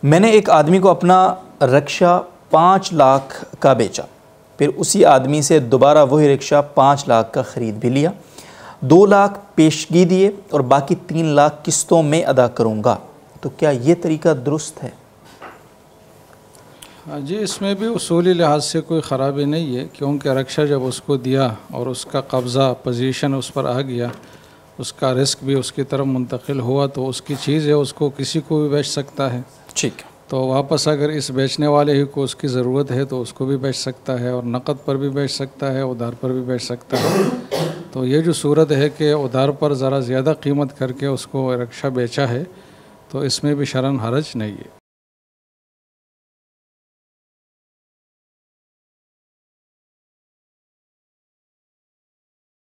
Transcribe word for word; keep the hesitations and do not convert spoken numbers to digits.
मैंने एक आदमी को अपना रिक्शा पाँच लाख का बेचा, फिर उसी आदमी से दोबारा वही रिक्शा पाँच लाख का ख़रीद भी लिया। दो लाख पेशगी दिए और बाकी तीन लाख किस्तों में अदा करूँगा, तो क्या ये तरीका दुरुस्त है? हाँ जी, इसमें भी उसूली लिहाज से कोई ख़राबी नहीं है, क्योंकि रिक्शा जब उसको दिया और उसका कब्ज़ा पोजीशन उस पर आ गया, उसका रिस्क भी उसकी तरफ मुंतकिल हुआ, तो उसकी चीज़ है, उसको किसी को भी बेच सकता है। ठीक। तो वापस अगर इस बेचने वाले ही को उसकी ज़रूरत है तो उसको भी बेच सकता है, और नक़द पर भी बेच सकता है, उधार पर भी बेच सकता है। तो ये जो सूरत है कि उधार पर ज़रा ज़्यादा कीमत करके उसको रिक्शा बेचा है, तो इसमें भी शरन हरज नहीं है।